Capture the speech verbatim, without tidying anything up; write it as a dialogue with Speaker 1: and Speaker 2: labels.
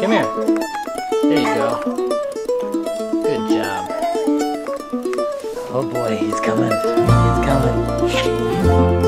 Speaker 1: Come here. There you go. Good job. Oh boy, he's coming. He's coming.